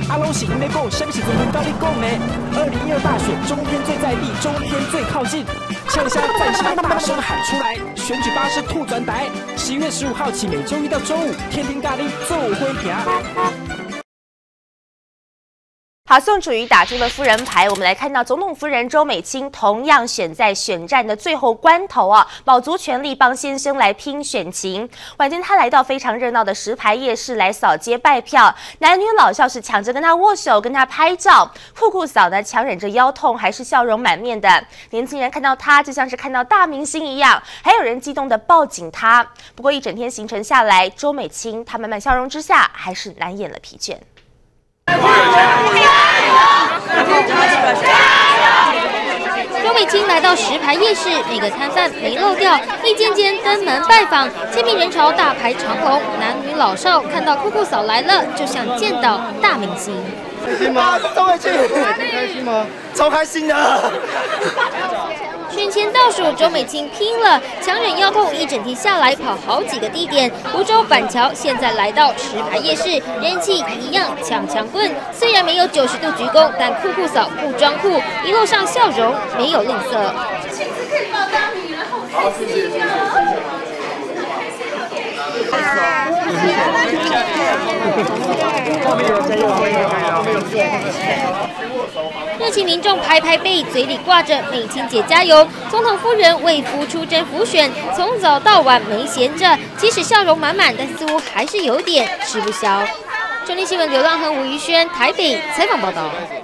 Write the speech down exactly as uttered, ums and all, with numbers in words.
阿龙是因咧讲，什么时阵轮到你讲呢？二零一二大选，中天最在地，中天最靠近，呛虾暂时大声喊出来，选举巴士兔转台。十一月十五号起，每周一到周五，天天咖喱做灰皮。 好，宋楚瑜打出了夫人牌，我们来看到总统夫人周美青同样选在选战的最后关头啊，卯足全力帮先生来拼选情。晚间她来到非常热闹的石牌夜市来扫街拜票，男女老少是抢着跟她握手，跟她拍照。酷酷嫂呢强忍着腰痛，还是笑容满面的。年轻人看到她就像是看到大明星一样，还有人激动的抱紧她。不过一整天行程下来，周美青她满满笑容之下，还是难掩了疲倦。周美青来到石牌夜市，每个摊贩没漏掉，一间间登门拜访，千名人潮大排长龙，男女老少看到酷酷嫂来了，就像见到大明星。 开心吗？周美青，开心吗？超开心的！ 选前倒数，周美青拼了，强忍腰痛，一整天下来跑好几个地点。泸州板桥，现在来到石牌夜市，人气一样抢抢棍。虽然没有九十度鞠躬，但酷酷嫂不装酷，一路上笑容没有吝啬。 亲自可以报答你，然后开心的。 热情民众拍拍背，嘴里挂着美青姐加油。总统夫人为夫出征辅选，从早到晚没闲着，即使笑容满满，但似乎还是有点吃不消。中天新闻刘浪和吴怡轩台北采访报道。